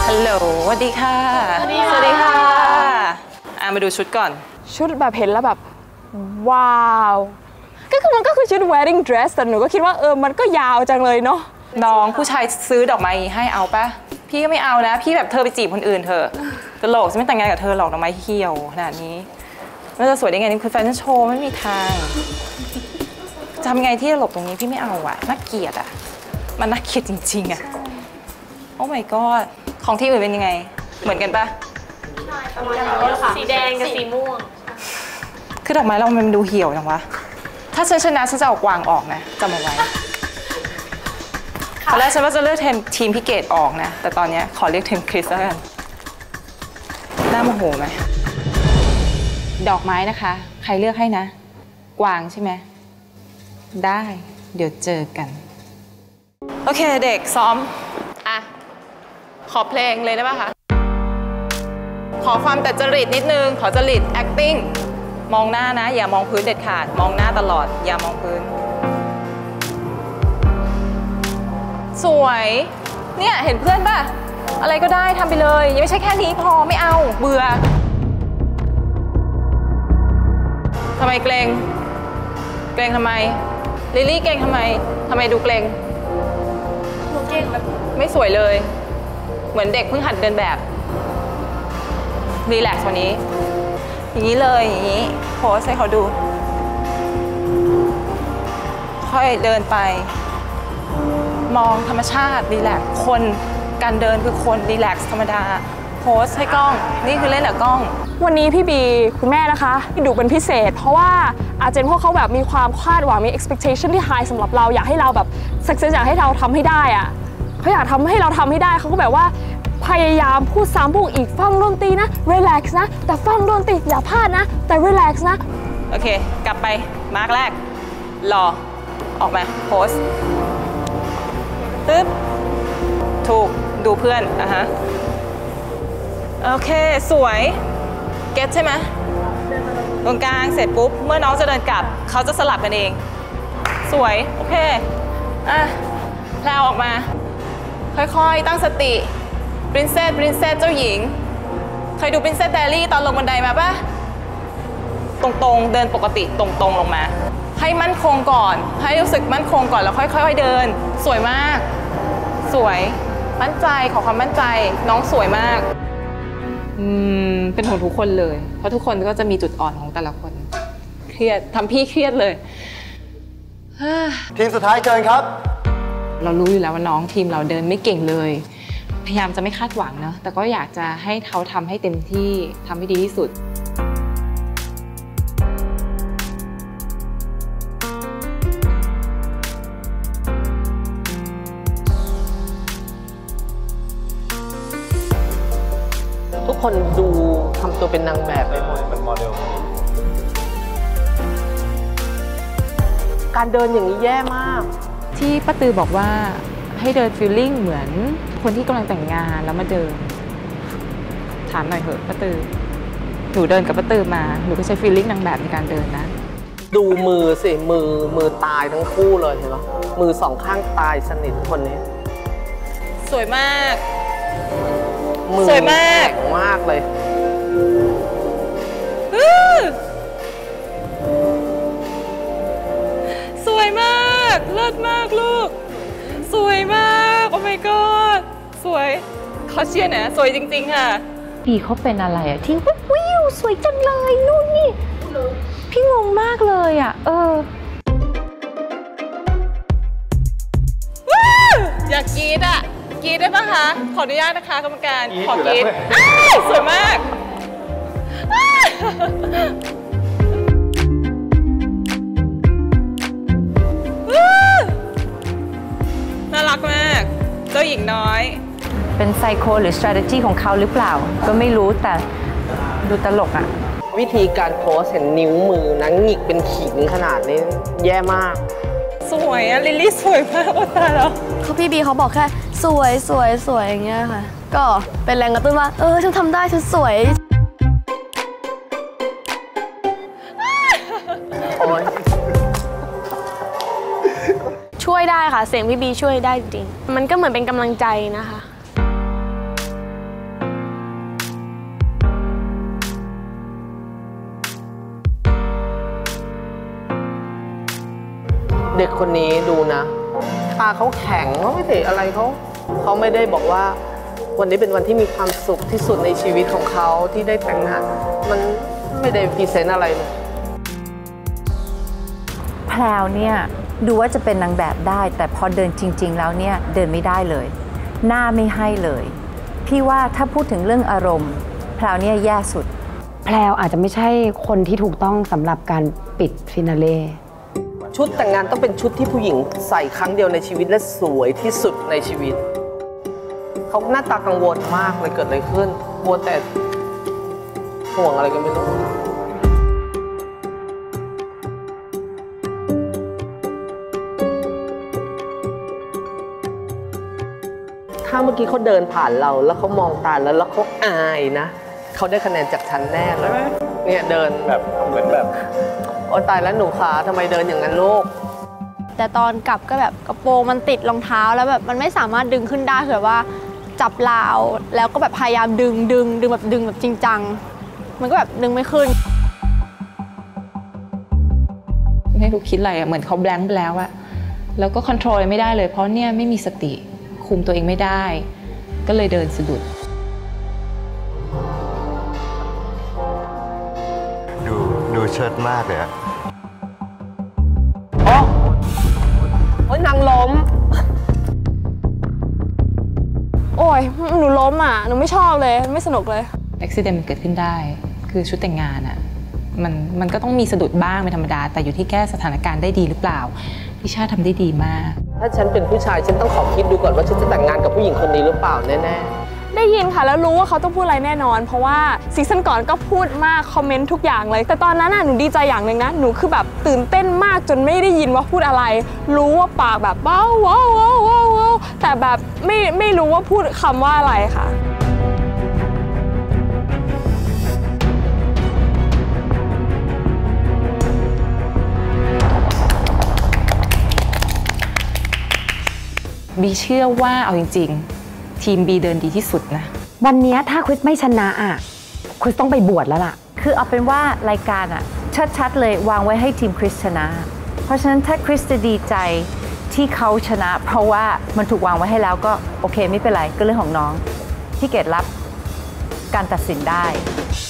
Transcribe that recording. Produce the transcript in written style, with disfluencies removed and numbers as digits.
ฮัลโหลสวัสดีค่ะสวัสดีค่ะมาดูชุดก่อนชุดแบบเห็นแล้วแบบว้าวก็คือมันก็คือชุด wedding dress แต่หนูก็คิดว่ามันก็ยาวจังเลยเนาะน้องผู้ชายซื้อดอกไม้ให้เอาปะพี่ก็ไม่เอานะพี่แบบเธอไปจีบคนอื่นเถอะตลกจะไม่แต่งงานกับเธอหรอกดอกไม้เหี่ยวขนาดนี้มันจะสวยได้ไงนี่คือแฟชั่นโชว์ไม่มีทางทำไงที่จะหลบตรงนี้พี่ไม่เอาอะน่าเกลียดอะมันน่าเกลียดจริงๆอะโอ้ my god ของที่อื่นเป็นยังไงเหมือนกันปะสีแดงกับสีม่วงคือดอกไม้เรามันดูเหี่ยวจังวะถ้าฉันชนะฉันจะเอากวางออกนะจำเอาไว้ตอนแรกฉันว่าจะเลือกทีมพี่เกดออกนะแต่ตอนนี้ขอเรียกทีมคริสแล้วกันน่าโมโหไหมดอกไม้นะคะใครเลือกให้นะกวางใช่ไหมได้เดี๋ยวเจอกันโอเคเด็กซ้อมขอเพลงเลยได้ป่ะคะขอความแต่จริตนิดนึงขอจริต acting มองหน้านะอย่ามองพื้นเด็ดขาดมองหน้าตลอดอย่ามองพื้นสวยเนี่ยเห็นเพื่อนป่ะอะไรก็ได้ทำไปเลยยังไม่ใช่แค่นี้พอไม่เอาเบื่อทำไมเกรงทำไมลิลลี่เกรงทำไมดูเกรงหนูเก่งแบบไม่สวยเลยเหมือนเด็กเพิ่งหัดเดินแบบรีแลกซ์วันนี้อย่างนี้เลยอย่างนี้โพสให้เขาดูค่อยเดินไปมองธรรมชาติรีแลกซ์คนการเดินคือคนรีแลกซ์ธรรมดาโพสให้กล้องนี่คือเล่นกับกล้องวันนี้พี่บีคุณแม่นะคะดูเป็นพิเศษเพราะว่าอาเจนพวกเขาแบบมีความคาดหวังมี expectation ที่ high สำหรับเราอยากให้เราแบบ success อยากให้เราทำให้ได้อะเขาอยากทำให้เราทำให้ได้เขาก็แบบว่าพยายามพูดซ้ำพูดอีกฟังดนตรีนะ relax นะแต่ฟังดนตรีอย่าพลาดนะแต่ relax นะโอเคกลับไปมาร์กแรกรอออกมาโพสตึ๊บถูกดูเพื่อนฮะโอเคสวยเก็ตใช่ไหมตรงกลางเสร็จปุ๊บเมื่อน้องจะเดินกลับเขาจะสลับกันเองสวยโอเคแพลวออกมาค่อยๆตั้งสติปรินเซสเจ้าหญิงเคยดู Princess Diary ตอนลงบันไดมาปะตรงๆเดินปกติตรงๆลงมาให้มั่นคงก่อนให้รู้สึกมั่นคงก่อนแล้วค่อยๆเดินสวยมากสวยมั่นใจขอความมั่นใจน้องสวยมากเป็นของทุกคนเลยเพราะทุกคนก็จะมีจุดอ่อนของแต่ละคนเครียดทำพี่เครียดเลยทีมสุดท้ายเชิญครับเรารู้อยู่แล้วว่าน้องทีมเราเดินไม่เก่งเลยพยายามจะไม่คาดหวังเนอะแต่ก็อยากจะให้เขาทำให้เต็มที่ทำให้ดีที่สุดทุกคนดูทำตัวเป็นนางแบบไปหมดเป็นโมเดลการเดินอย่างนี้แย่มากที่ป้าตือบอกว่าให้เดินฟีลลิ่งเหมือนคนที่กำลังแต่งงานแล้วมาเดินถามหน่อยเถอะป้าตือหนูเดินกับป้าตือมาหนูก็ใช้ฟีลลิ่งนางแบบในการเดินนะดูมือสิมือตายทั้งคู่เลยเห็นไหมมือสองข้างตายสนิทคนนี้สวยมากสวยมากแข็งมากเลยสวยมากเลิศมากลูกสวยมากโอ้ my god สวยเขาเชียร์นะสวยจริงๆค่ะพี่เขาเป็นอะไรอะที่วิวสวยจังเลยนู่นนี่พี่งงมากเลยอะอยากกรี๊ดอะกรี๊ดได้ปะคะขออนุญาตนะคะกรรมการขอกรี๊ดสวยมากน่ารักมากเจ้าหญิงน้อยเป็นไซโคหรือ strategy ของเขาหรือเปล่าก็ไม่รู้แต่ดูตลกอะวิธีการโพสเห็นนิ้วมือนะหงิกเป็นขิงขนาดนี้แย่มากสวยอะลิลลี่สวยมากโอ้ตายแล้วคือพี่บีเขาบอกแค่สวยอย่างเงี้ยค่ะก็เป็นแรงกระตุ้นว่าฉันทำได้ฉันสวยช่วยได้ค่ะเสียงพี่บีช่วยได้จริงมันก็เหมือนเป็นกำลังใจนะคะเด็กคนนี้ดูนะตาเขาแข็งเขาไม่ได้อะไรเขาไม่ได้บอกว่าวันนี้เป็นวันที่มีความสุขที่สุดในชีวิตของเขาที่ได้แต่งงานมันไม่ได้พรีเซนต์อะไรเลยแพรวเนี่ยดูว่าจะเป็นนางแบบได้แต่พอเดินจริงๆแล้วเนี่ยเดินไม่ได้เลยหน้าไม่ให้เลยพี่ว่าถ้าพูดถึงเรื่องอารมณ์แพรวเนี่ยแย่สุดแพรวอาจจะไม่ใช่คนที่ถูกต้องสำหรับการปิดฟินาเล่ชุดแต่งงานต้องเป็นชุดที่ผู้หญิงใส่ครั้งเดียวในชีวิตและสวยที่สุดในชีวิตเขาหน้าตากังวลมากเลยเกิดอะไรขึ้นมัวแต่ห่วงอะไรกันไม่รู้ถ้าเมื่อกี้เขาเดินผ่านเราแล้วเขามองตาแล้วเขาอายนะเขาได้คะแนนจากฉันแน่เลยเนี่ยเดินแบบเหมือนแบบโอ้ตายแล้วหนูขาทำไมเดินอย่างนั้นลูกแต่ตอนกลับก็แบบกระโปรงมันติดรองเท้าแล้วแบบมันไม่สามารถดึงขึ้นได้คือแบบว่าจับราวแล้วก็แบบพยายามดึงแบบจริงจังมันก็แบบดึงไม่ขึ้นไม่รู้คิดอะไรเหมือนเขาแบงค์ไปแล้วอะแล้วก็คอนโทรลไม่ได้เลยเพราะเนี่ยไม่มีสติคุมตัวเองไม่ได้ก็เลยเดินสะดุดดูเชิดมากเลยอะโอ้ยนางล้มโอ้ยหนูล้มอ่ะหนูไม่ชอบเลยไม่สนุกเลยอุบัติเหตุมันเกิดขึ้นได้คือชุดแต่งงานอะมันก็ต้องมีสะดุดบ้างเป็นธรรมดาแต่อยู่ที่แก้สถานการณ์ได้ดีหรือเปล่าพี่ชาทำได้ดีมากถ้าฉันเป็นผู้ชายฉันต้องขอคิดดูก่อนว่าฉันจะแต่งงานกับผู้หญิงคนนี้หรือเปล่าแน่ๆได้ยินค่ะแล้วรู้ว่าเขาต้องพูดอะไรแน่นอนเพราะว่าซีซั่นก่อนก็พูดมากคอมเมนต์ทุกอย่างเลยแต่ตอนนั้นน่ะหนูดีใจอย่างหนึ่งนะหนูคือแบบตื่นเต้นมากจนไม่ได้ยินว่าพูดอะไรรู้ว่าปากแบบว้าวว้าวว้าวว้าวแต่แบบไม่รู้ว่าพูดคำว่าอะไรค่ะบีเชื่อว่าเอาจริงๆทีมบีเดินดีที่สุดนะวันนี้ถ้าคริสไม่ชนะอ่ะคริสต้องไปบวชแล้วล่ะคือเอาเป็นว่ารายการอ่ะชัดๆเลยวางไว้ให้ทีมคริสชนะเพราะฉะนั้นถ้าคริสจะดีใจที่เขาชนะเพราะว่ามันถูกวางไว้ให้แล้วก็โอเคไม่เป็นไรก็เรื่องของน้องพี่เกดรับการตัดสินได้